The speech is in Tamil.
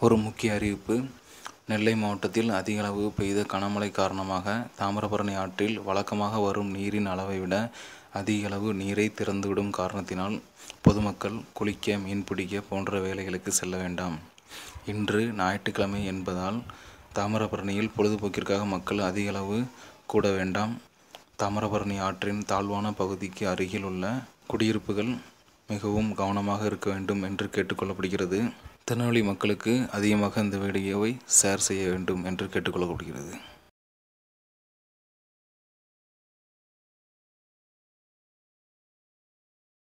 ஒரு முக்கிய அறிவிப்பு. நெல்லை மாவட்டத்தில் அதிகளவு பெய்த கனமழை காரணமாக தாமிரபரணி ஆற்றில் வழக்கமாக வரும் நீரின் அளவை விட அதிகளவு நீரை திறந்துவிடும் காரணத்தினால் பொதுமக்கள் குளிக்க, மீன்பிடிக்க போன்ற வேலைகளுக்கு செல்ல வேண்டாம். இன்று ஞாயிற்றுக்கிழமை என்பதால் தாமிரபரணியில் பொழுதுபோக்கிற்காக மக்கள் அதிகளவு கூட வேண்டாம். தாமிரபரணி ஆற்றின் தாழ்வான பகுதிக்கு அருகில் உள்ள குடியிருப்புகள் மிகவும் கவனமாக இருக்க வேண்டும் என்று கேட்டுக்கொள்ளப்படுகிறது. திருநெல்வேலி மக்களுக்கு அதிகமாக இந்த வீடியோவை ஷேர் செய்ய வேண்டும் என்று கேட்டுக்கொள்ளப்படுகிறது.